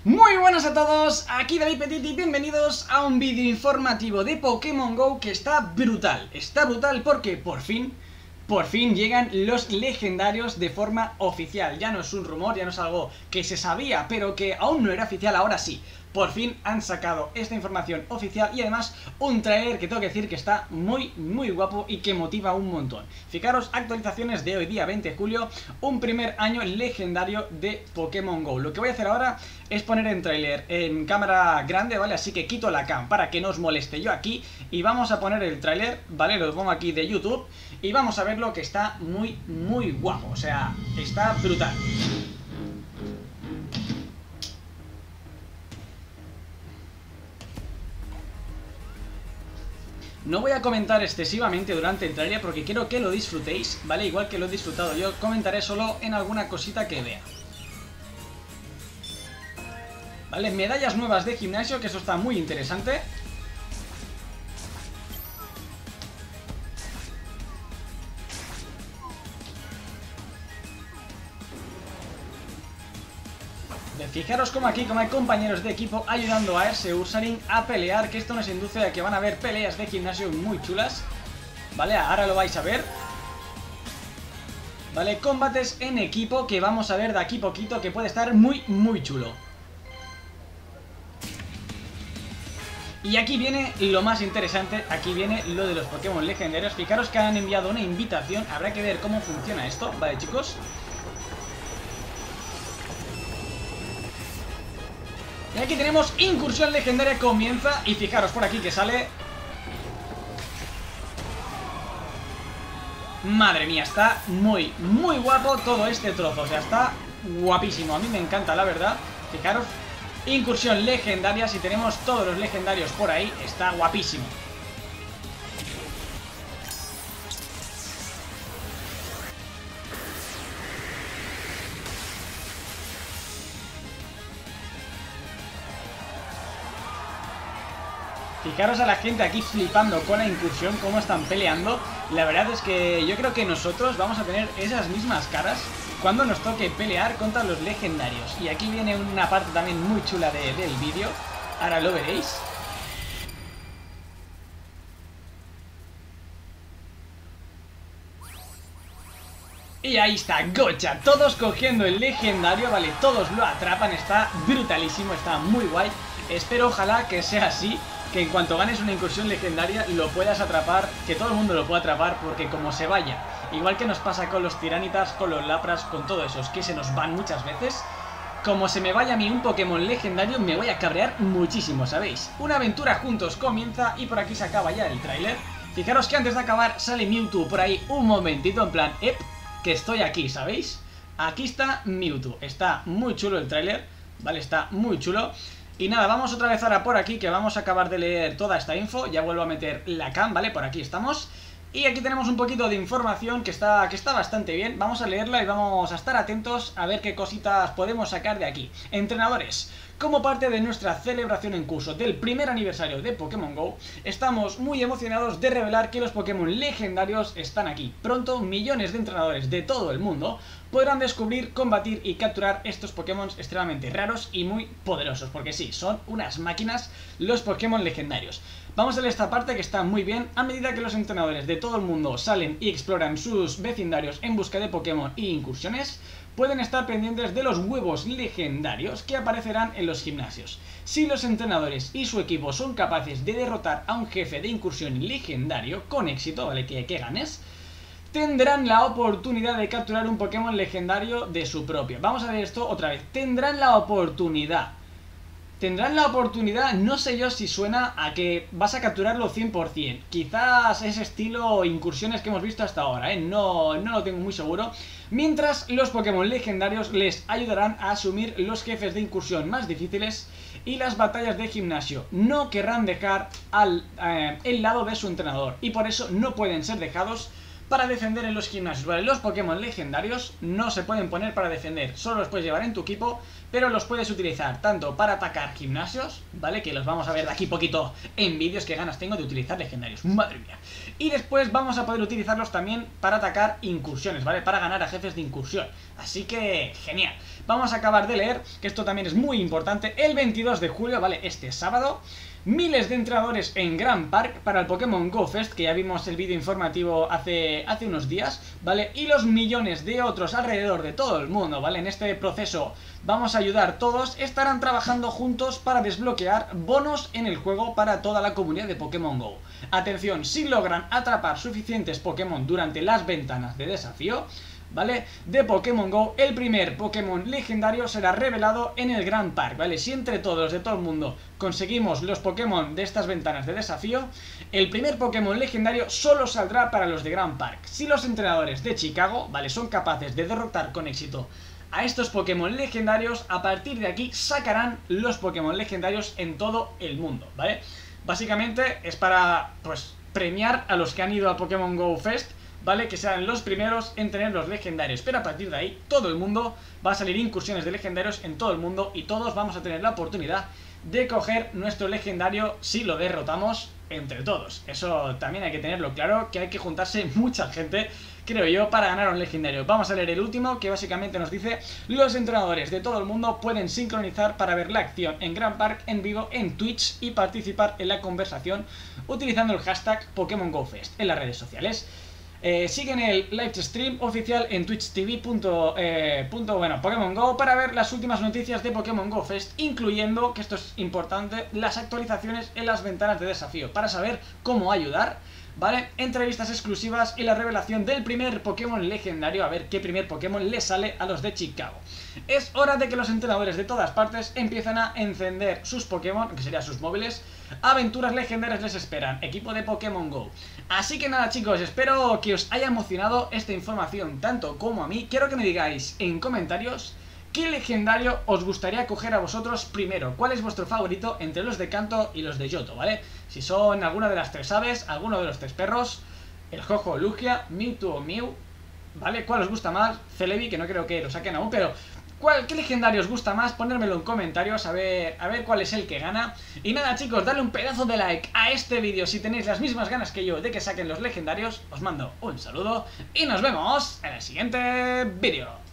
Muy buenas a todos, aquí David Petit y bienvenidos a un vídeo informativo de Pokémon GO que está brutal. Está brutal porque por fin llegan los legendarios de forma oficial. Ya no es un rumor, ya no es algo que se sabía, pero que aún no era oficial, ahora sí. Por fin han sacado esta información oficial y además un trailer que tengo que decir que está muy guapo y que motiva un montón. Fijaros, actualizaciones de hoy día 20 de julio, un primer año legendario de Pokémon GO. Lo que voy a hacer ahora es poner en trailer en cámara grande, ¿vale? Así que quito la cam para que no os moleste yo aquí y vamos a poner el trailer, ¿vale? Lo pongo aquí de YouTube y vamos a verlo que está muy guapo, o sea, está brutal. No voy a comentar excesivamente durante el trailer porque quiero que lo disfrutéis, ¿vale? Igual que lo he disfrutado yo, comentaré solo en alguna cosita que vea. ¿Vale? Medallas nuevas de gimnasio, que eso está muy interesante. Fijaros como aquí, como hay compañeros de equipo ayudando a ese Ursaring a pelear, que esto nos induce a que van a haber peleas de gimnasio muy chulas. Vale, ahora lo vais a ver. Vale, combates en equipo que vamos a ver de aquí poquito, que puede estar muy chulo. Y aquí viene lo más interesante, aquí viene lo de los Pokémon legendarios. Fijaros que han enviado una invitación, habrá que ver cómo funciona esto, ¿vale, chicos? Y aquí tenemos incursión legendaria, comienza. Y fijaros por aquí que sale. Madre mía, está muy guapo todo este trozo. O sea, está guapísimo, a mí me encanta la verdad. Fijaros, incursión legendaria. Si tenemos todos los legendarios por ahí, está guapísimo. Fijaros a la gente aquí flipando con la incursión, cómo están peleando. La verdad es que yo creo que nosotros vamos a tener esas mismas caras cuando nos toque pelear contra los legendarios. Y aquí viene una parte también muy chula del vídeo, ahora lo veréis. Y ahí está, Gocha, todos cogiendo el legendario, vale, todos lo atrapan, está brutalísimo, está muy guay. Espero ojalá que sea así, que en cuanto ganes una incursión legendaria lo puedas atrapar, que todo el mundo lo pueda atrapar, porque como se vaya, igual que nos pasa con los tiranitas, con los lapras, con todos esos que se nos van muchas veces, como se me vaya a mí un Pokémon legendario me voy a cabrear muchísimo, ¿sabéis? Una aventura juntos comienza y por aquí se acaba ya el tráiler. Fijaros que antes de acabar sale Mewtwo por ahí un momentito, en plan, que estoy aquí, ¿sabéis? Aquí está Mewtwo, está muy chulo el tráiler, ¿vale? Está muy chulo. Y nada, vamos otra vez ahora por aquí, que vamos a acabar de leer toda esta info. Ya vuelvo a meter la cam, ¿vale? Por aquí estamos. Y aquí tenemos un poquito de información que está bastante bien. Vamos a leerla y vamos a estar atentos a ver qué cositas podemos sacar de aquí. Entrenadores. Como parte de nuestra celebración en curso del primer aniversario de Pokémon GO, estamos muy emocionados de revelar que los Pokémon legendarios están aquí. Pronto, millones de entrenadores de todo el mundo podrán descubrir, combatir y capturar estos Pokémon extremadamente raros y muy poderosos, porque sí, son unas máquinas los Pokémon legendarios. Vamos a leer esta parte que está muy bien. A medida que los entrenadores de todo el mundo salen y exploran sus vecindarios en busca de Pokémon e incursiones, pueden estar pendientes de los huevos legendarios que aparecerán en los gimnasios. Si los entrenadores y su equipo son capaces de derrotar a un jefe de incursión legendario con éxito, ¿vale? Que ganes, tendrán la oportunidad de capturar un Pokémon legendario de su propio. Vamos a ver esto otra vez. Tendrán la oportunidad. Tendrán la oportunidad, no sé yo si suena a que vas a capturarlo 100%. Quizás ese estilo incursiones que hemos visto hasta ahora, no lo tengo muy seguro. Mientras los Pokémon legendarios les ayudarán a asumir los jefes de incursión más difíciles y las batallas de gimnasio. No querrán dejar el lado de su entrenador y por eso no pueden ser dejados para defender en los gimnasios, ¿vale? Los Pokémon legendarios no se pueden poner para defender, solo los puedes llevar en tu equipo, pero los puedes utilizar tanto para atacar gimnasios, ¿vale? Que los vamos a ver de aquí poquito en vídeos, que ganas tengo de utilizar legendarios, madre mía. Y después vamos a poder utilizarlos también para atacar incursiones, ¿vale? Para ganar a jefes de incursión, así que genial. Vamos a acabar de leer, que esto también es muy importante, el 22 de julio, ¿vale? Este sábado, miles de entrenadores en Grand Park para el Pokémon Go Fest, que ya vimos el vídeo informativo hace unos días, ¿vale? Y los millones de otros alrededor de todo el mundo, ¿vale? En este proceso vamos a ayudar todos, estarán trabajando juntos para desbloquear bonos en el juego para toda la comunidad de Pokémon Go. Atención, si logran atrapar suficientes Pokémon durante las ventanas de desafío, ¿vale? De Pokémon Go, el primer Pokémon legendario será revelado en el Grand Park, ¿vale? Si entre todos, de todo el mundo, conseguimos los Pokémon de estas ventanas de desafío, el primer Pokémon legendario solo saldrá para los de Grand Park. Si los entrenadores de Chicago, ¿vale? Son capaces de derrotar con éxito a estos Pokémon legendarios, a partir de aquí sacarán los Pokémon legendarios en todo el mundo, ¿vale? Básicamente es para, pues, premiar a los que han ido a Pokémon Go Fest, ¿vale? Que sean los primeros en tener los legendarios. Pero a partir de ahí, todo el mundo va a salir incursiones de legendarios en todo el mundo y todos vamos a tener la oportunidad de coger nuestro legendario si lo derrotamos entre todos. Eso también hay que tenerlo claro, que hay que juntarse mucha gente, creo yo, para ganar un legendario. Vamos a leer el último, que básicamente nos dice: los entrenadores de todo el mundo pueden sincronizar para ver la acción en Grand Park en vivo en Twitch y participar en la conversación utilizando el hashtag Pokémon Go Fest en las redes sociales. Siguen el live stream oficial en Twitch TV. Pokémon Go para ver las últimas noticias de Pokémon Go Fest, incluyendo, que esto es importante, las actualizaciones en las ventanas de desafío, para saber cómo ayudar, ¿vale? Entrevistas exclusivas y la revelación del primer Pokémon legendario, a ver qué primer Pokémon le sale a los de Chicago. Es hora de que los entrenadores de todas partes empiecen a encender sus Pokémon, que serían sus móviles. Aventuras legendarias les esperan, equipo de Pokémon Go. Así que nada, chicos, espero que os haya emocionado esta información tanto como a mí. Quiero que me digáis en comentarios qué legendario os gustaría coger a vosotros primero. ¿Cuál es vuestro favorito entre los de Kanto y los de Johto, ¿vale? Si son alguna de las tres aves, alguno de los tres perros, el Ho-Oh Lugia, Mewtwo o Mew, ¿vale? ¿Cuál os gusta más? Celebi, que no creo que lo saquen aún, pero ¿qué legendario os gusta más? Ponérmelo en comentarios, a ver cuál es el que gana. Y nada, chicos, dale un pedazo de like a este vídeo si tenéis las mismas ganas que yo de que saquen los legendarios. Os mando un saludo y nos vemos en el siguiente vídeo.